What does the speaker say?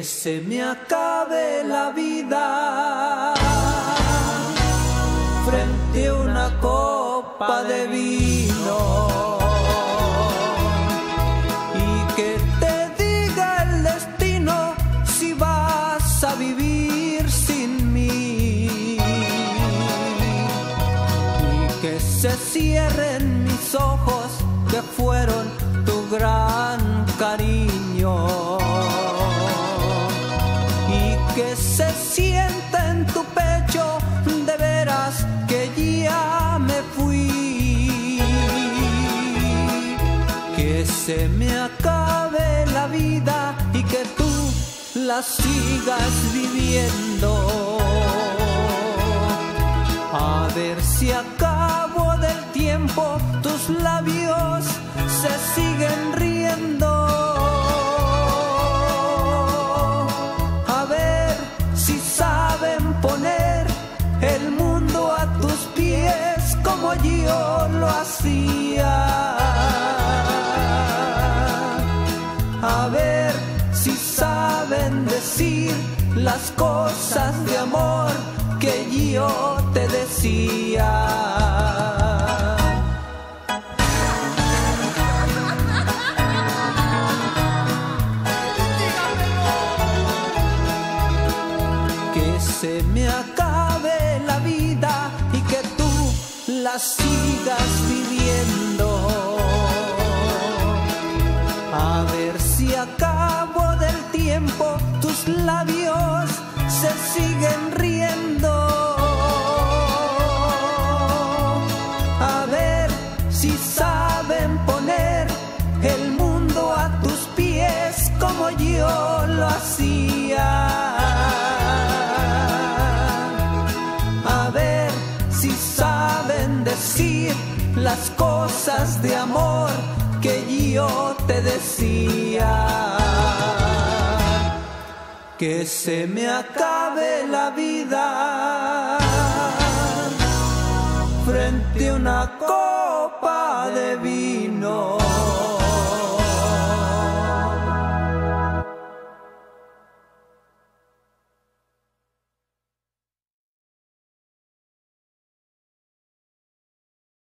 se me acabe la vida frente a una copa de vino y que te diga el destino si vas a vivir sin mí y que se cierren mis ojos que fueron tu gran cariño y que se sienta en tu pecho de veras que ya me fui, que se me acabe la vida y que tú la sigas viviendo, a ver si a cabo del tiempo tus labios se siguen riendo, a ver si saben poner el mundo a tus pies como yo lo hacía, a ver si saben decir las cosas de amor que yo te decía. Que se me acabe la vida y que tú la sigas viviendo, a ver si a cabo del tiempo tus labios se siguen riendo, a ver si saben poner el mundo a tus pies como yo lo hacía, a ver si saben decir las cosas de amor que yo te decía. Que se me acabe la vida frente a una copa de vino